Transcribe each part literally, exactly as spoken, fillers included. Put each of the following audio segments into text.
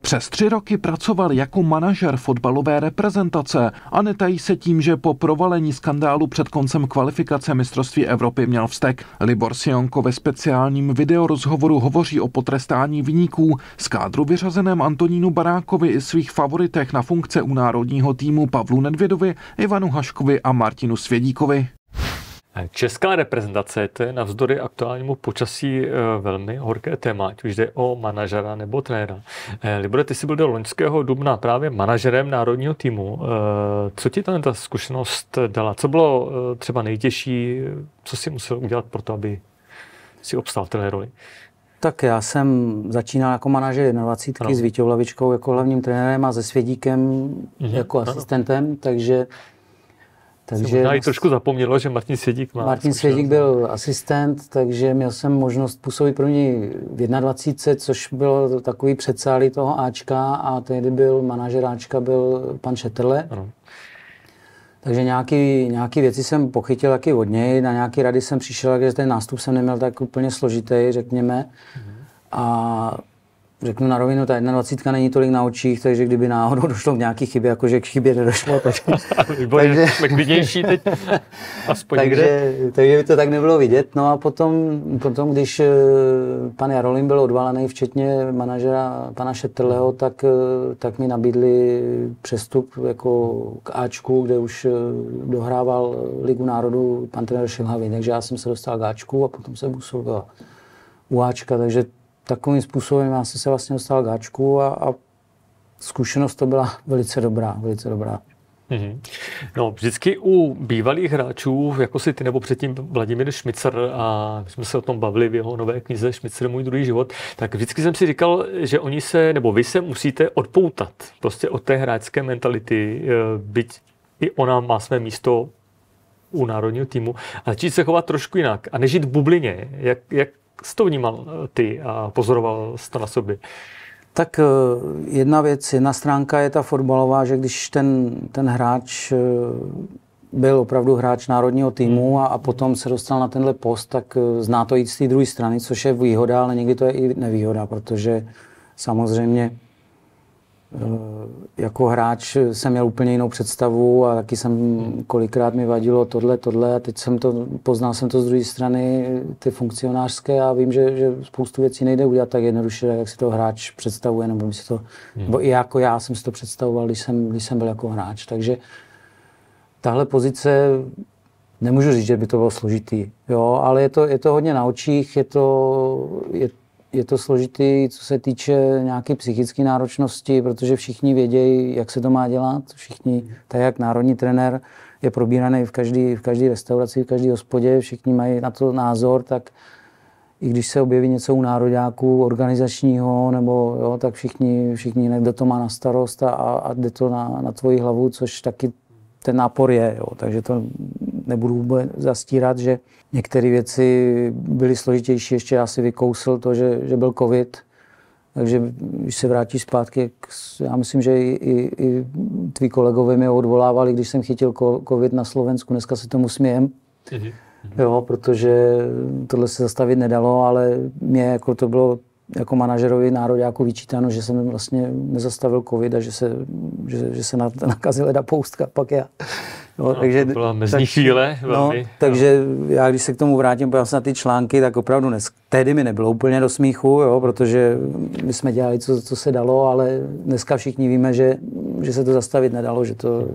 Přes tři roky pracoval jako manažer fotbalové reprezentace a netají se tím, že po provalení skandálu před koncem kvalifikace mistrovství Evropy měl vztek. Libor Sionko ve speciálním videorozhovoru hovoří o potrestání viníků, z kádru vyřazeném Antonínu Barákovi i svých favoritech na funkce u národního týmu Pavlu Nedvědovi, Ivanu Haškovi a Martinu Svědíkovi. Česká reprezentace, to je navzdory aktuálnímu počasí velmi horké téma, ať už jde o manažera nebo trenéra. Libore, ty jsi byl do loňského dubna právě manažerem národního týmu. Co ti tam ta zkušenost dala? Co bylo třeba nejtěžší? Co jsi musel udělat pro to, aby si obstál v té roli? Tak já jsem začínal jako manažer dvacítky no. s Víťou Lavičkou jako hlavním trenérem a se Svědíkem mm-hmm. jako ano. asistentem, takže Takže možná i trošku zapomnělo, že Martin Svědík má Martin Svědík byl asistent, takže měl jsem možnost působit pro něj v dvacítce jedna, což bylo takový předsálí toho Ačka a tehdy byl manažer Ačka byl pan Šetrle. Ano. Takže nějaký, nějaký věci jsem pochytil taky od něj, na nějaký rady jsem přišel, že ten nástup jsem neměl tak úplně složitý, řekněme. Mhm. A řeknu na rovinu, ta dvacítka jedna není tolik na očích, takže kdyby náhodou došlo k nějaký chybě, jakože k chybě nedošlo, tak... takže klidnější teď aspoň takže, takže by to tak nebylo vidět. No a potom, potom když pan Jarolím byl odvalený, včetně manažera pana Šetrleho, tak, tak mi nabídli přestup jako k Ačku, kde už dohrával Ligu národů pan trenér Šilhavý. Takže já jsem se dostal k Ačku a potom jsem působil u Ačka, takže takovým způsobem já jsem se vlastně dostal k Ačku a, a zkušenost to byla velice dobrá, velice dobrá. Mm-hmm. No, vždycky u bývalých hráčů, jako si ty nebo předtím Vladimír Šmicer, a my jsme se o tom bavili v jeho nové knize Šmicer můj druhý život, tak vždycky jsem si říkal, že oni se, nebo vy se musíte odpoutat prostě od té hráčské mentality, byť i ona má své místo u národního týmu, a začít se chovat trošku jinak a nežít v bublině. Jak, jak jsi to vnímal ty a pozoroval jsi to na sobě? Tak jedna věc, jedna stránka je ta fotbalová, že když ten, ten hráč byl opravdu hráč národního týmu a, a potom se dostal na tenhle post, tak zná to jít z té druhé strany, což je výhoda, ale někdy to je i nevýhoda, protože samozřejmě jako hráč jsem měl úplně jinou představu a taky jsem kolikrát mi vadilo tohle, tohle a teď jsem to, poznal jsem to z druhé strany, ty funkcionářské a vím, že, že spoustu věcí nejde udělat tak jednoduše, jak si to hráč představuje, nebo, si to, hmm. nebo i jako já jsem si to představoval, když jsem, když jsem byl jako hráč. Takže tahle pozice, nemůžu říct, že by to bylo složitý, jo, ale je to, je to hodně na očích, je to, je, je to složitý, co se týče nějaké psychické náročnosti, protože všichni vědějí, jak se to má dělat. Všichni, tak jak národní trenér je probíraný v každé v každé restauraci, v každé hospodě, všichni mají na to názor, tak i když se objeví něco u nároďáků organizačního, nebo jo, tak všichni, všichni kdo to má na starost a, a jde to na, na tvoji hlavu, což taky ten nápor je. Jo. Takže to nebudu vůbec zastírat, že některé věci byly složitější. Ještě já si vykousl to, že, že byl covid. Takže když se vrátíš zpátky, já myslím, že i, i, i tví kolegové mě odvolávali, když jsem chytil covid na Slovensku. Dneska se tomu smějem. Mhm. Jo, protože tohle se zastavit nedalo, ale mě jako to bylo jako manažerovi nároďáku vyčítáno, že jsem vlastně nezastavil covid a že se, že, že se nakazil Eda Poustka, pak já. No, no, takže, to byla mezní chvíle. No, takže já, když se k tomu vrátím, podívám se na ty články, tak opravdu dnes, tehdy mi nebylo úplně do smíchu, jo, protože my jsme dělali, co, co se dalo, ale dneska všichni víme, že, že se to zastavit nedalo, že to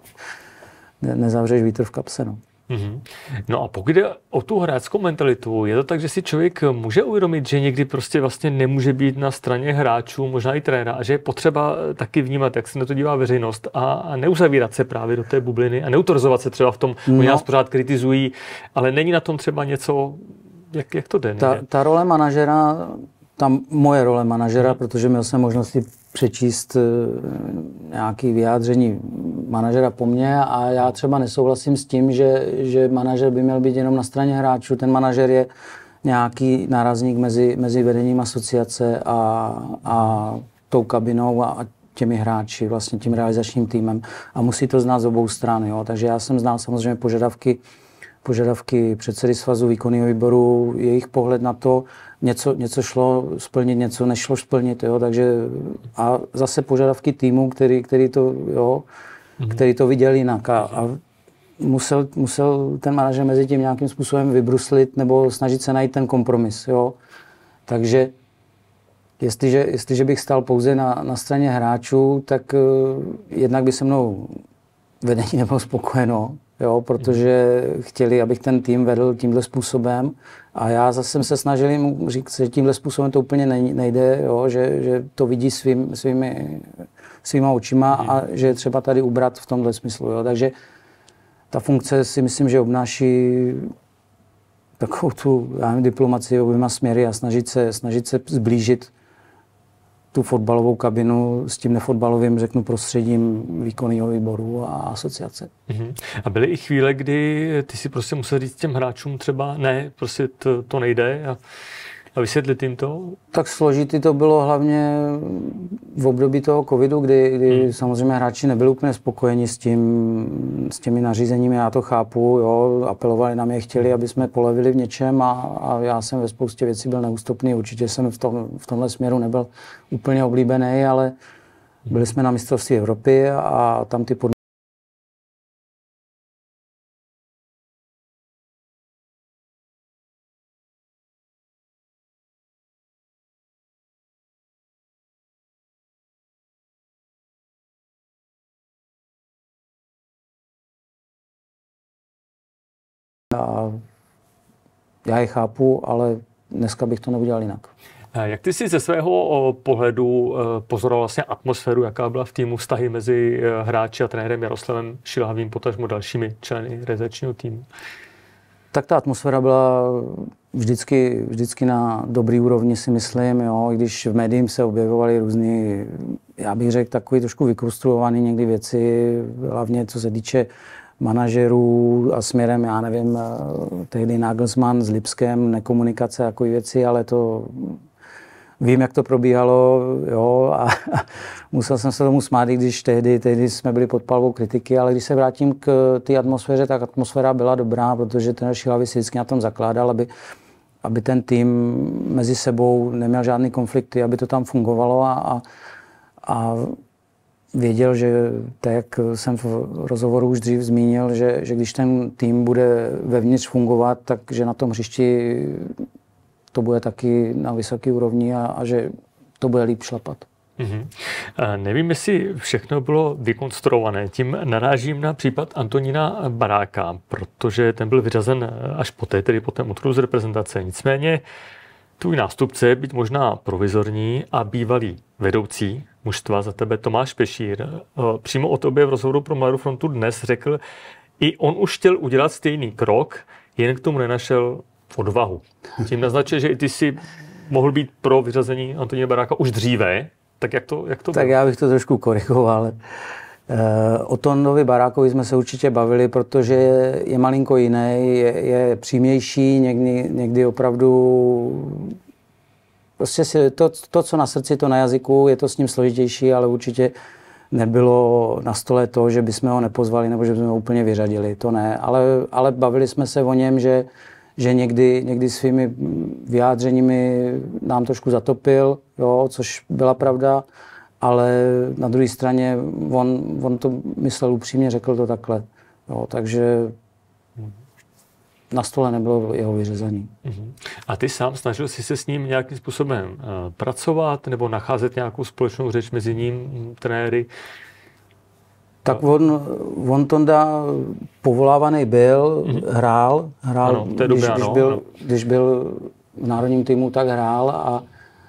ne, nezavřeš vítr v kapse. No. Mm-hmm. No a pokud jde o tu hráčskou mentalitu, je to tak, že si člověk může uvědomit, že někdy prostě vlastně nemůže být na straně hráčů, možná i trenéra, a že je potřeba taky vnímat, jak se na to dívá veřejnost a, a neuzavírat se právě do té bubliny a neutorzovat se třeba v tom, no. Oni nás pořád kritizují, ale není na tom třeba něco, jak, jak to jde? Ta, ta role manažera, ta moje role manažera, mm. protože měl jsem možnosti přečíst nějaké vyjádření manažera po mně a já třeba nesouhlasím s tím, že, že manažer by měl být jenom na straně hráčů. Ten manažer je nějaký nárazník mezi, mezi vedením asociace a, a tou kabinou a, a těmi hráči, vlastně tím realizačním týmem. A musí to znát z obou stran. Jo. Takže já jsem znal samozřejmě požadavky, požadavky předsedy svazu, výkonného výboru, jejich pohled na to něco, něco šlo splnit, něco nešlo splnit, jo, takže a zase požadavky týmu, který, který, to, jo, mm-hmm. který to viděl jinak a, a musel, musel ten manažer mezi tím nějakým způsobem vybruslit nebo snažit se najít ten kompromis, jo. Takže jestliže, jestliže bych stál pouze na, na straně hráčů, tak uh, jednak by se mnou vedení nebylo spokojeno, jo, protože chtěli, abych ten tým vedl tímhle způsobem a já zase jsem se snažil jim říct, že tímhle způsobem to úplně nejde, jo, že, že to vidí svým, svými, svýma očima a že je třeba tady ubrat v tomhle smyslu. Jo. Takže ta funkce si myslím, že obnáší takovou tu já nevím, diplomacii oběma směry a snažit se, snažit se zblížit tu fotbalovou kabinu s tím nefotbalovým, řeknu, prostředím výkonného výboru a asociace. Mm-hmm. A byly i chvíle, kdy ty si prostě musel říct těm hráčům třeba ne, prostě to, to nejde a, a vysvětlit jim to? Tak složitý to bylo hlavně v období toho covidu, kdy, kdy hmm. samozřejmě hráči nebyli úplně spokojeni s tím, s těmi nařízeními, já to chápu, jo, apelovali na mě, chtěli, aby jsme polevili v něčem a, a já jsem ve spoustě věcí byl neústupný, určitě jsem v, tom, v tomhle směru nebyl úplně oblíbený, ale byli jsme na mistrovství Evropy a tam ty podmínky a já je chápu, ale dneska bych to neudělal jinak. Jak ty si ze svého pohledu pozoroval vlastně atmosféru, jaká byla v týmu, vztahy mezi hráči a trenérem Jaroslavem Šilhavým, potažmo dalšími členy realizačního týmu? Tak ta atmosféra byla vždycky, vždycky na dobrý úrovni, si myslím, jo, i když v médiím se objevovaly různý, já bych řekl, takový trošku vykonstruovaný někdy věci, hlavně co se týče manažerů a směrem, já nevím, tehdy Nagelsmann s Lipskem, nekomunikace, takové věci, ale to vím, jak to probíhalo, jo, a, a musel jsem se tomu smát, i když tehdy, tehdy jsme byli pod palbou kritiky, ale když se vrátím k té atmosféře, tak atmosféra byla dobrá, protože ten Šilhavý si vždycky na tom zakládal, aby, aby ten tým mezi sebou neměl žádný konflikty, aby to tam fungovalo a, a, a věděl, že tak, jak jsem v rozhovoru už dřív zmínil, že, že když ten tým bude vevnitř fungovat, takže na tom hřišti to bude taky na vysoké úrovni a, a že to bude líp šlapat. Mm-hmm. Nevím, jestli všechno bylo vykonstruované. Tím narážím na případ Antonína Baráka, protože ten byl vyřazen až poté, tedy po tém odchodu z reprezentace. Nicméně tvůj nástupce, byť možná provizorní a bývalý vedoucí mužstva za tebe Tomáš Pešír, přímo o tobě v rozhovoru pro Mladou frontu dnes řekl, i on už chtěl udělat stejný krok, jen k tomu nenašel odvahu. Tím naznačuje, že i ty si mohl být pro vyřazení Antonína Baráka už dříve. Tak jak to, jak to Tak bylo? já bych to trošku korigoval. O Tondovi Barákovi jsme se určitě bavili, protože je malinko jiný, je, je přímější, někdy, někdy opravdu prostě si to, to, co na srdci, to na jazyku, je to s ním složitější, ale určitě nebylo na stole to, že bychom ho nepozvali nebo že bychom ho úplně vyřadili. To ne, ale, ale bavili jsme se o něm, že, že někdy, někdy svými vyjádřeními nám trošku zatopil, jo, což byla pravda, ale na druhé straně on, on to myslel upřímně, řekl to takhle. Jo, takže na stole nebylo jeho vyřazení. A ty sám snažil jsi se s ním nějakým způsobem uh, pracovat nebo nacházet nějakou společnou řeč mezi ním, trenéry? Tak on, on Tonda povolávaný byl, mm-hmm. hrál, hrál ano, v té době, když, ano, když, byl, ano. když byl v národním týmu, tak hrál a,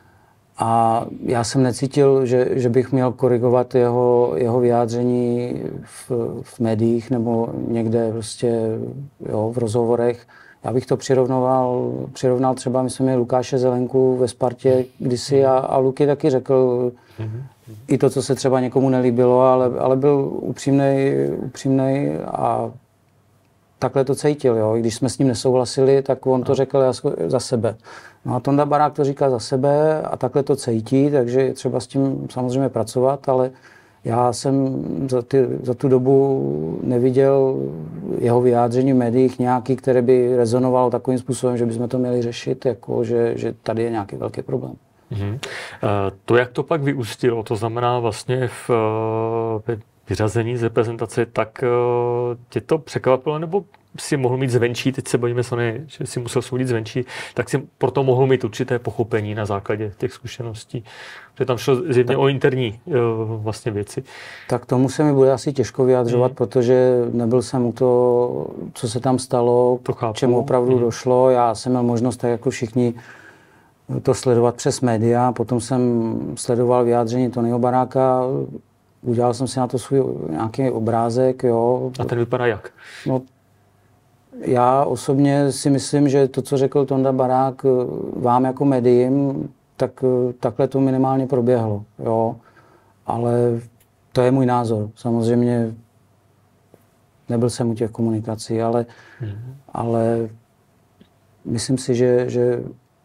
a já jsem necítil, že, že bych měl korigovat jeho, jeho vyjádření v, v médiích nebo někde prostě jo, v rozhovorech. Já bych to přirovnoval, přirovnal třeba, my jsme měli Lukáše Zelenku ve Spartě kdysi a, a Luky taky řekl mm-hmm. i to, co se třeba někomu nelíbilo, ale, ale byl upřímnej, upřímnej a takhle to cítil. Jo. I když jsme s ním nesouhlasili, tak on to řekl za sebe. No a Tonda Barák to říká za sebe a takhle to cítí, takže je třeba s tím samozřejmě pracovat, ale Já jsem za, ty, za tu dobu neviděl jeho vyjádření v médiích nějaký, které by rezonovalo takovým způsobem, že bychom to měli řešit, jako že, že tady je nějaký velký problém. Mm-hmm. To, jak to pak vyústilo, to znamená vlastně v, v vyřazení z reprezentace, tak tě to překvapilo, nebo si mohl mít zvenčí, teď se bavíme sami, že si musel soudit zvenčí, tak si proto mohl mít určité pochopení na základě těch zkušeností. Že tam šlo zjevně tak o interní vlastně věci. Tak tomu se mi bude asi těžko vyjadřovat, mm. protože nebyl jsem u toho, co se tam stalo, k čemu opravdu mm. došlo. Já jsem měl možnost, tak jako všichni, to sledovat přes média. Potom jsem sledoval vyjádření Tonyho Baráka, udělal jsem si na to svůj nějaký obrázek. Jo. A ten vypadá jak? No, já osobně si myslím, že to, co řekl Tonda Barák vám jako médiím, tak takhle to minimálně proběhlo. Jo. Ale to je můj názor. Samozřejmě nebyl jsem u těch komunikací, ale, mm. ale myslím si, že, že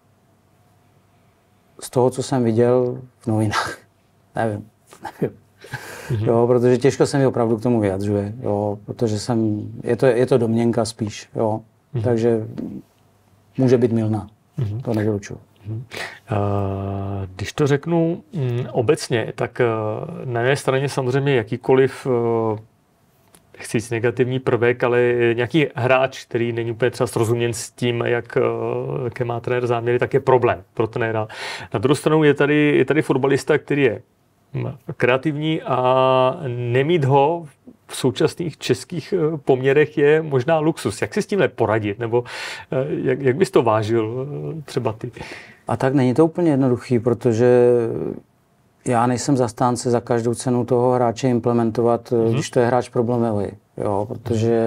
z toho, co jsem viděl v novinách, nevím, nevím. Mm-hmm. Jo, protože těžko se mi opravdu k tomu vyjadřuje, jo, protože jsem, je to, je to domněnka spíš, jo, mm-hmm. takže může být mylná, mm-hmm. to nevylučuju. Mm-hmm. Uh, když to řeknu um, obecně, tak uh, na jedné straně samozřejmě jakýkoliv uh, chci říct negativní prvek, ale nějaký hráč, který není úplně třeba srozuměn s tím, jak, jaké má trenér záměry, tak je problém pro trenéra. Na druhou stranu je tady, je tady fotbalista, který je kreativní a nemít ho v současných českých poměrech je možná luxus. Jak si s tímhle poradit? Nebo jak, jak bys to vážil třeba ty? A tak není to úplně jednoduchý, protože já nejsem zastánce za každou cenu toho hráče implementovat, hmm. když to je hráč problémový. Jo, protože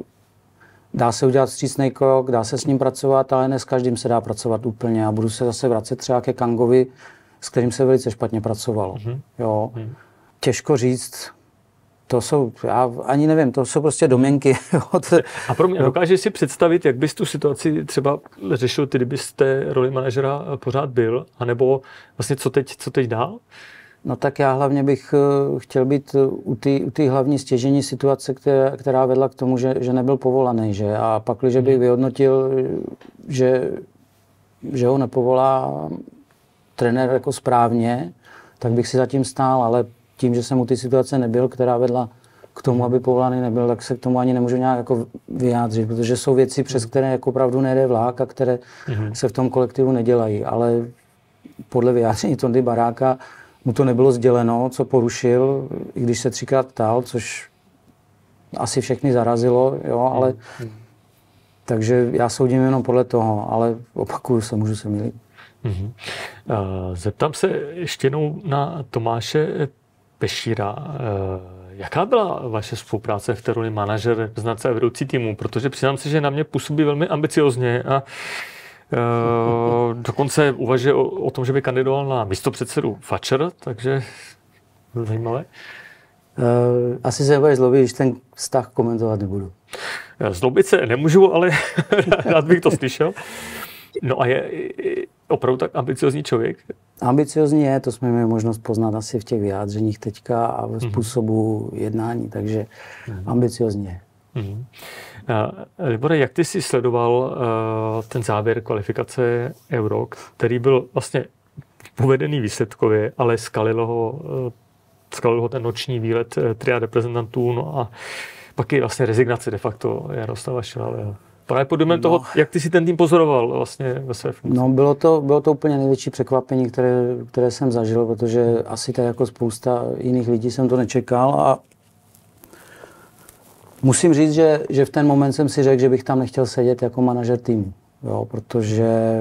dá se udělat vstřícný krok, dá se s ním pracovat, ale ne s každým se dá pracovat úplně. A budu se zase vracet třeba ke Kangovi, s kterým se velice špatně pracovalo. Hmm. Jo. Hmm. Těžko říct, to jsou, já ani nevím, to jsou prostě domněnky. A pro mě, dokážeš si představit, jak bys tu situaci třeba řešil ty, kdybyste roli manažera pořád byl, anebo vlastně co teď, co teď dál? No tak já hlavně bych chtěl být u té hlavní stěžení situace, která, která vedla k tomu, že, že nebyl povolaný, že? A pak, když bych vyhodnotil, že, že ho nepovolá trenér jako správně, tak bych si zatím stál, ale tím, že jsem u té situace nebyl, která vedla k tomu, aby povolaný nebyl, tak se k tomu ani nemůžu nějak jako vyjádřit, protože jsou věci, přes které jako opravdu nejde vlák a které mm-hmm. se v tom kolektivu nedělají. Ale podle vyjádření Tondy Baráka mu to nebylo sděleno, co porušil, i když se třikrát ptal, což asi všechny zarazilo, jo, ale mm-hmm. takže já soudím jenom podle toho, ale opakuju se, můžu se mýlit. Mm-hmm. Zeptám se ještě jednou na Tomáše Pešíra. Jaká byla vaše spolupráce v té roli manažer, reprezentace a vedoucí týmu? Protože přiznám se, že na mě působí velmi ambiciozně a uh, dokonce uvažuje o, o tom, že by kandidoval na místopředsedu Fatcher, takže zajímavé. Uh, asi se nebudeš zlobit, když ten vztah komentovat nebudu. Zlobit se nemůžu, ale rád bych to slyšel. No a je opravdu tak ambiciozní člověk? Ambiciozní je, to jsme měli možnost poznat asi v těch vyjádřeních teďka a ve způsobu mm-hmm. jednání, takže mm-hmm. ambiciozní je. Mm-hmm. Uh, Libore, jak ty jsi sledoval uh, ten závěr kvalifikace Euro, který byl vlastně povedený výsledkově, ale skalilo ho, uh, skalilo ho ten noční výlet uh, tria reprezentantů, no a pak je vlastně rezignace de facto Jaroslava Šilhavého. Právě pod no. toho, jak ty si ten tým pozoroval vlastně ve své funkci? No, bylo to, bylo to úplně největší překvapení, které, které jsem zažil, protože asi tak jako spousta jiných lidí jsem to nečekal a musím říct, že, že v ten moment jsem si řekl, že bych tam nechtěl sedět jako manažer týmu, jo, protože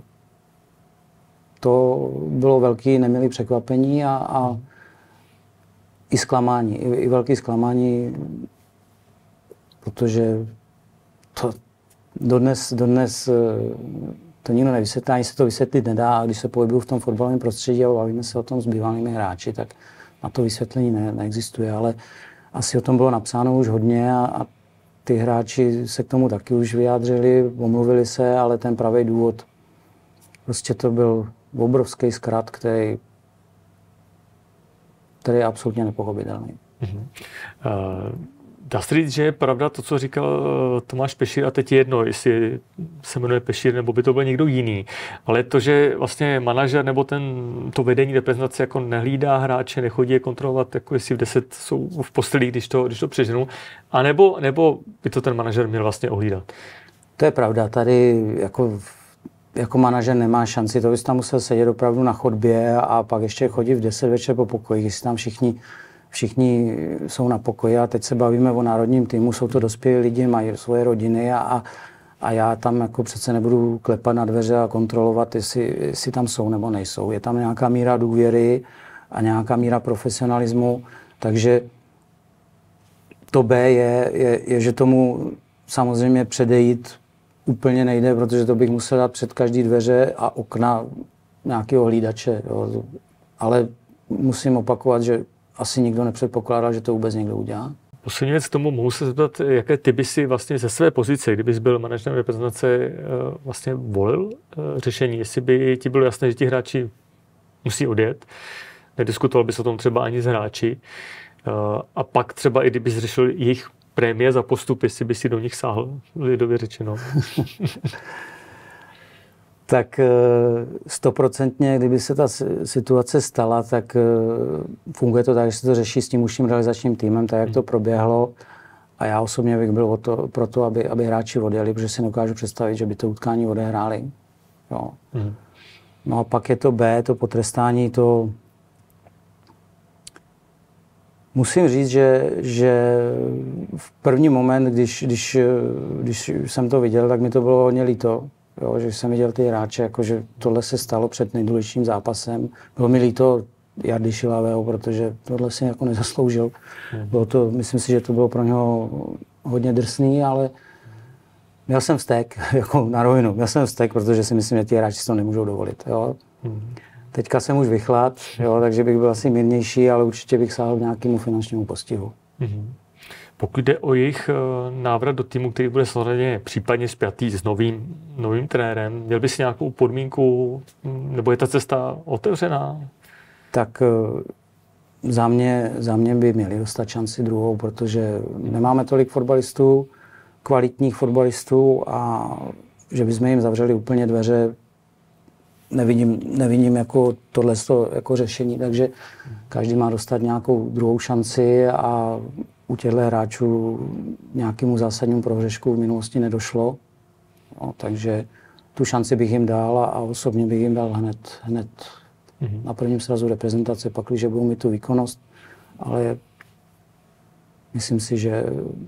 to bylo velký nemilý překvapení a, a i zklamání, i, i velký zklamání, protože to Dodnes, dodnes to nikdo nevysvětlí, ani se to vysvětlit nedá, a když se pohybuju v tom fotbalovém prostředí a bavíme se o tom s bývalými hráči, tak na to vysvětlení ne, neexistuje, ale asi o tom bylo napsáno už hodně a, a ty hráči se k tomu taky už vyjádřili, omluvili se, ale ten pravý důvod, prostě to byl obrovský zkrat, který který je absolutně nepochopitelný. Mm-hmm. Uh... Dá se říct, že je pravda to, co říkal Tomáš Pešír, a teď je jedno, jestli se jmenuje Pešír, nebo by to byl někdo jiný, ale to, že vlastně manažer nebo ten, to vedení reprezentace jako nehlídá hráče, nechodí je kontrolovat, jako jestli v deset jsou v posteli, když to, když to přeženou, a nebo, nebo by to ten manažer měl vlastně ohlídat? To je pravda, tady jako, jako manažer nemá šanci, to bys tam musel sedět opravdu na chodbě a pak ještě chodit v deset večer po pokoji, jestli tam všichni Všichni jsou na pokoji a teď se bavíme o národním týmu, jsou to dospělí lidi, mají svoje rodiny a, a já tam jako přece nebudu klepat na dveře a kontrolovat, jestli, jestli tam jsou nebo nejsou. Je tam nějaká míra důvěry a nějaká míra profesionalismu, takže to B je, je, je že tomu samozřejmě předejít úplně nejde, protože to bych musel dát před každý dveře a okna nějakého hlídače. Jo. Ale musím opakovat, že asi nikdo nepředpokládal, že to vůbec někdo udělá. Poslední věc k tomu, mohu se zeptat, jaké ty by si vlastně ze své pozice, kdybys byl manažerem reprezentace, vlastně volil řešení, jestli by ti bylo jasné, že ti hráči musí odjet, nediskutoval bys o tom třeba ani s hráči, a pak třeba i kdybys řešil jejich prémie za postup, jestli by si do nich sáhl, lidově řečeno. Tak stoprocentně, kdyby se ta situace stala, tak funguje to tak, že se to řeší s tím užším realizačním týmem, tak jak to proběhlo. A já osobně bych byl o to, pro to, aby, aby hráči odjeli, protože si nedokážu představit, že by to utkání odehráli. Jo. Mm. No a pak je to B, to potrestání, to... Musím říct, že, že v první moment, když, když, když jsem to viděl, tak mi to bylo hodně líto. Jo, že jsem viděl ty hráče, jako že tohle se stalo před nejdůležitějším zápasem. Bylo mi líto Jardy Šilavého, protože tohle si jako nezasloužil. Bylo to, myslím si, že to bylo pro něho hodně drsný, ale měl jsem vztek, jako na rovinu. Měl jsem vztek, protože si myslím, že ti hráči si to nemůžou dovolit. Jo. Teďka jsem už vychlad, jo, takže bych byl asi mírnější, ale určitě bych sáhl k nějakému finančnímu postihu. Mm-hmm. Pokud jde o jejich návrat do týmu, který bude samozřejmě případně spjatý s novým, novým trenérem, měl bys nějakou podmínku, nebo je ta cesta otevřená? Tak za mě, za mě by měli dostat šanci druhou, protože nemáme tolik fotbalistů, kvalitních fotbalistů, a že bychom jim zavřeli úplně dveře, nevidím, nevidím jako tohle jako řešení, takže každý má dostat nějakou druhou šanci a u těchto hráčů nějakému zásadnímu prohřešku v minulosti nedošlo. No, takže tu šanci bych jim dal a osobně bych jim dal hned, hned mm-hmm. na prvním srazu reprezentace, pakliže budou mít tu výkonnost. Ale myslím si, že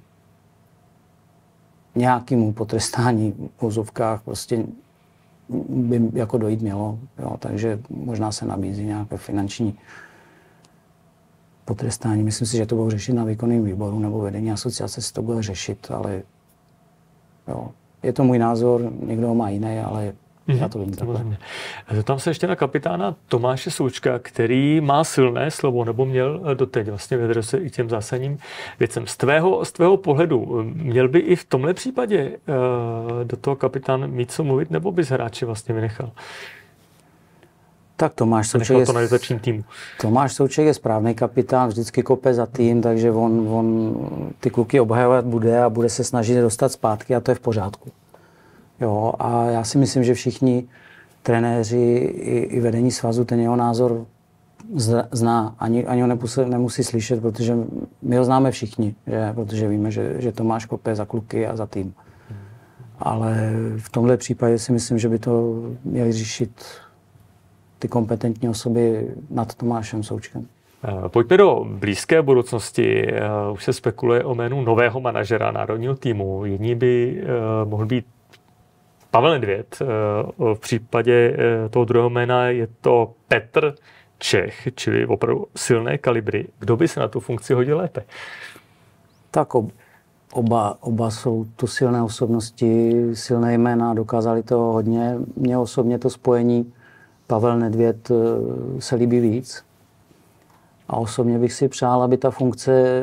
nějakému potrestání v vozovkách prostě by jako dojít mělo. Jo, takže možná se nabízí nějaké finanční potrestání. Myslím si, že to budou řešit na výkonném výboru nebo vedení asociace se to bude řešit, ale jo, je to můj názor, někdo ho má jiný, ale mm-hmm. já to vidím takhle. Zeptám se ještě na kapitána Tomáše Součka, který má silné slovo, nebo měl doteď vlastně vedl se i těm zásadním věcem. Z tvého, z tvého pohledu, měl by i v tomhle případě uh, do toho kapitán mít co mluvit, nebo bys hráče vlastně vynechal? Tak Tomáš Souček, je, to týmu. Tomáš Souček je správný kapitán, vždycky kope za tým, takže on, on ty kluky obhajovat bude a bude se snažit dostat zpátky a to je v pořádku. Jo, a já si myslím, že všichni trenéři i, i vedení svazu ten jeho názor zná. Ani, ani ho nemusí, nemusí slyšet, protože my ho známe všichni, že? Protože víme, že, že Tomáš kope za kluky a za tým. Ale v tomhle případě si myslím, že by to měli řešit ty kompetentní osoby nad Tomášem Součkem. Pojďme do blízké budoucnosti. Už se spekuluje o jménu nového manažera národního týmu. Jední by mohl být Pavel Nedvěd. V případě toho druhého jména je to Petr Čech, čili opravdu silné kalibry. Kdo by se na tu funkci hodil lépe? Tak oba, oba jsou to silné osobnosti, silné jména, dokázali to hodně. Mně osobně to spojení Pavel Nedvěd se líbí víc. A osobně bych si přál, aby ta funkce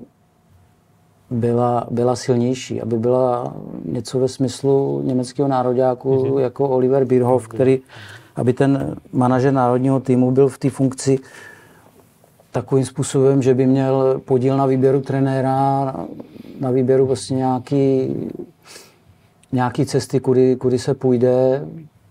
byla, byla silnější, aby byla něco ve smyslu německého nároďáku, mm-hmm. jako Oliver Bierhoff, který, aby ten manažer národního týmu byl v té funkci takovým způsobem, že by měl podíl na výběru trenéra, na výběru vlastně nějaký, nějaký cesty, kudy, kudy se půjde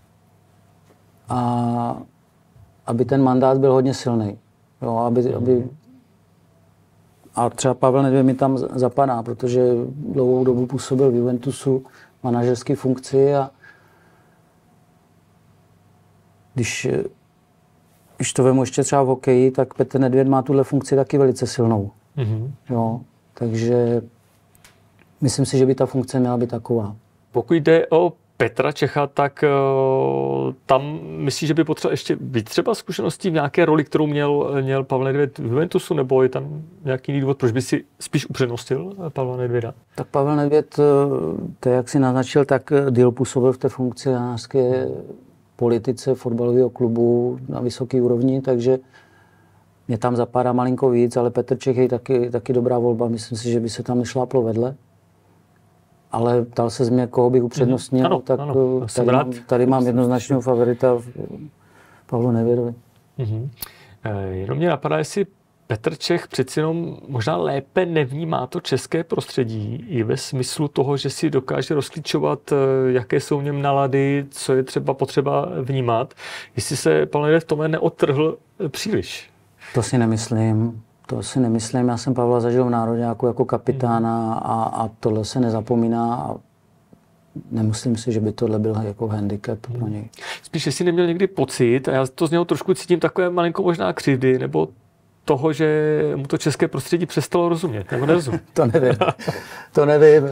a aby ten mandát byl hodně silný. Jo, aby, aby... A třeba Pavel Nedvěd mi tam zapadá, protože dlouhou dobu působil v Juventusu manažerské funkci a když, když to vemu ještě třeba v hokeji, tak Petr Nedvěd má tuhle funkci taky velice silnou. Mm-hmm. Jo, takže myslím si, že by ta funkce měla být taková. Pokud jde o Petra Čecha, tak uh, tam myslíš, že by potřeboval ještě víc třeba zkušeností v nějaké roli, kterou měl, měl Pavel Nedvěd v Juventusu, nebo je tam nějaký jiný důvod, proč by si spíš upřednostil Pavla Nedvěda? Tak Pavel Nedvěd, to jak si naznačil, tak díl působil v té funkcionářské politice fotbalového klubu na vysoké úrovni, takže mě tam zapadá malinko víc, ale Petr Čech je taky, taky dobrá volba. Myslím si, že by se tam nešláplo vedle. Ale ptal se z mě, koho bych upřednostnil, ano, tak ano, tady, mám, tady mám jednoznačného favorita v Pavlu Nedvědovi. Mm-hmm. E, jenom mě napadá, jestli Petr Čech přeci jenom možná lépe nevnímá to české prostředí i ve smyslu toho, že si dokáže rozklíčovat, jaké jsou v něm nálady, co je třeba potřeba vnímat. Jestli se Pavel Nedvěd v tomhle neodtrhl příliš. To si nemyslím. To si nemyslím. Já jsem Pavla zažil v nároďáku jako kapitána a, a tohle se nezapomíná a nemyslím si, že by tohle byl jako handicap pro něj. Spíš, jestli neměl někdy pocit, a já to z něho trošku cítím takové malinko možná křivdy, nebo toho, že mu to české prostředí přestalo rozumět, nebo nerozumí. To nevím. To nevím.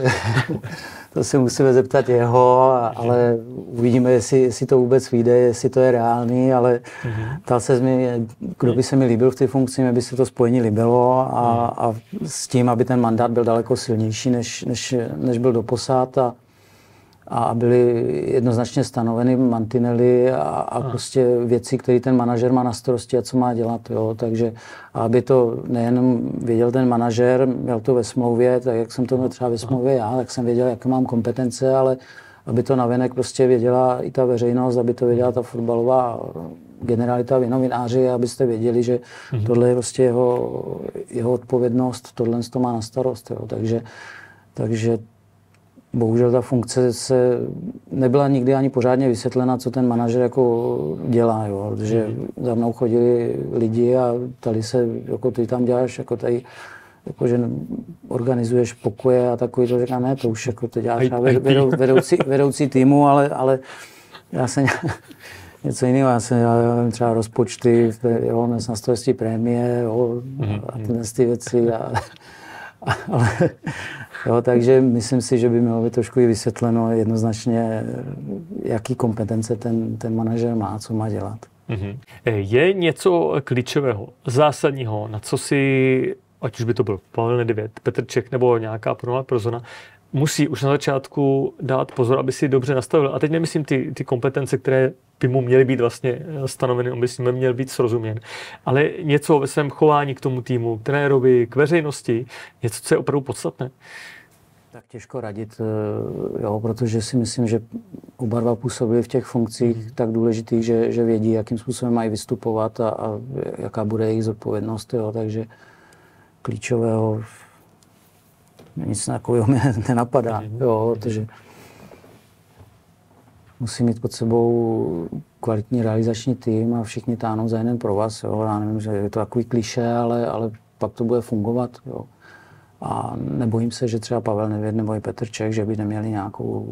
To si musíme zeptat jeho, ale uvidíme, jestli, jestli to vůbec vyjde, jestli to je reálný, ale mm-hmm. ptal se mi, kdo by se mi líbil v té funkci, mě by se to spojení líbilo a, a s tím, aby ten mandát byl daleko silnější, než, než, než byl doposud a, a byly jednoznačně stanoveny mantinely a, a prostě věci, které ten manažer má na starosti a co má dělat. Jo. Takže aby to nejenom věděl ten manažer, měl to ve smlouvě, tak jak jsem to měl třeba ve smlouvě já, tak jsem věděl, jaké mám kompetence, ale aby to navenek prostě věděla i ta veřejnost, aby to věděla ta fotbalová generalita, vy novináři, abyste věděli, že mm-hmm. tohle je prostě jeho, jeho odpovědnost, tohle to má na starost. Jo. Takže, takže bohužel ta funkce se nebyla nikdy ani pořádně vysvětlena, co ten manažer jako dělá, jo. Protože za mnou chodili lidi a ptali se, jako ty tam děláš, jako tady, jako že organizuješ pokoje a takový, to říká, ne, to už jako to děláš vedou, vedoucí, vedoucí týmu, ale, ale já jsem něco jiného, já jsem já třeba rozpočty, jo, na starosti prémie, jo, a tyhle ty věci, a, ale jo, takže myslím si, že by mělo být trošku i vysvětleno jednoznačně, jaký kompetence ten, ten manažer má, co má dělat. Mm-hmm. Je něco klíčového, zásadního, na co si, ať už by to byl Pavel Nedvěd, Petr Čech nebo nějaká podobná persona, musí už na začátku dát pozor, aby si dobře nastavil. A teď nemyslím ty, ty kompetence, které by mu měly být vlastně stanoveny, on by s ním měl být srozuměn. Ale něco ve svém chování k tomu týmu, k trenérovi, k veřejnosti, něco, co je opravdu podstatné. Tak těžko radit, jo, protože si myslím, že oba dva působili v těch funkcích mm. tak důležitých, že, že vědí, jakým způsobem mají vystupovat a, a jaká bude jejich zodpovědnost. Jo, takže klíčového nic takového mě nenapadá. Mm. Jo, protože musí mít pod sebou kvalitní realizační tým a všichni táhnou za jeden provaz. Jo. Já nevím, že je to takový klišé, ale, ale pak to bude fungovat. Jo. A nebojím se, že třeba Pavel Nedvěd nebo i Petr Čech, že by neměli nějakou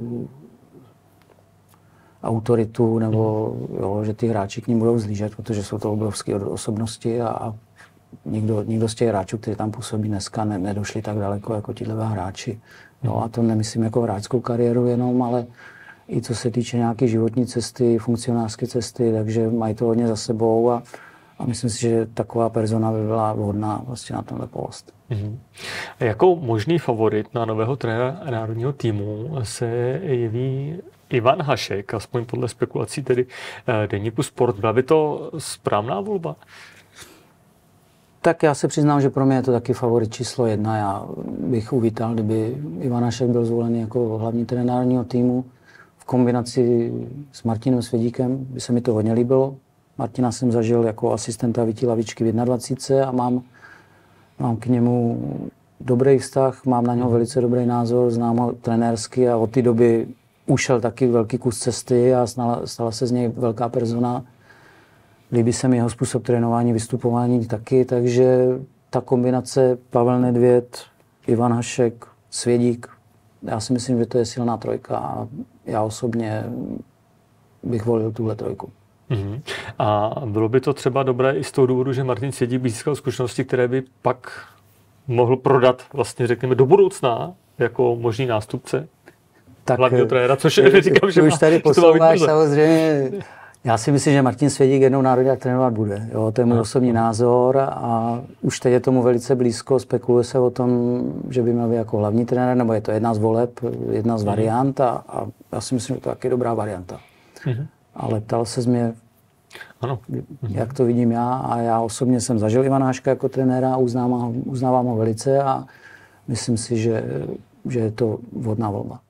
autoritu, nebo jo, že ty hráči k ním budou zlížet, protože jsou to obrovské osobnosti a, a nikdo, nikdo z těch hráčů, kteří tam působí dneska, ne, nedošli tak daleko jako tihle hráči. Jo, a to nemyslím jako hráčskou kariéru jenom, ale i co se týče nějaké životní cesty, funkcionářské cesty, takže mají to hodně za sebou a, a myslím si, že taková persona by byla vhodná vlastně na tenhle post. Mm-hmm. Jako možný favorit na nového trenéra národního týmu se jeví Ivan Hašek, aspoň podle spekulací tedy deníku Sport. Byla by to správná volba? Tak já se přiznám, že pro mě je to taky favorit číslo jedna. Já bych uvítal, kdyby Ivan Hašek byl zvolený jako hlavní trenér národního týmu. V kombinaci s Martinem Svědíkem by se mi to hodně líbilo. Martina jsem zažil jako asistenta Vítí Lavičky v dvacet jedna a mám, mám k němu dobrý vztah, mám na něho velice dobrý názor, znám ho trenérsky a od té doby ušel taky velký kus cesty a stala, stala se z něj velká persona. Líbí se mi jeho způsob trénování, vystupování taky, takže ta kombinace Pavel Nedvěd, Ivan Hašek, Svědík, já si myslím, že to je silná trojka a já osobně bych volil tuhle trojku. Mm-hmm. A bylo by to třeba dobré i z toho důvodu, že Martin Svědík by získal zkušenosti, které by pak mohl prodat vlastně, řekněme, do budoucna jako možný nástupce tak, hlavního trenéra, což je, říkám, že už tady posloucháš samozřejmě. Já si myslím, že Martin Svědík jednou národňák trénovat bude. Jo, to je můj no. osobní názor a už teď je tomu velice blízko. Spekuluje se o tom, že by měl být jako hlavní trenér, nebo je to jedna z voleb, jedna z mm. variant a, a já si myslím, že to je taky dobrá varianta. Mm. Ale ptal se mě, ano. jak to vidím já a já osobně jsem zažil Ivana Haška jako trenéra, uznávám, uznávám ho velice a myslím si, že, že je to vhodná volba.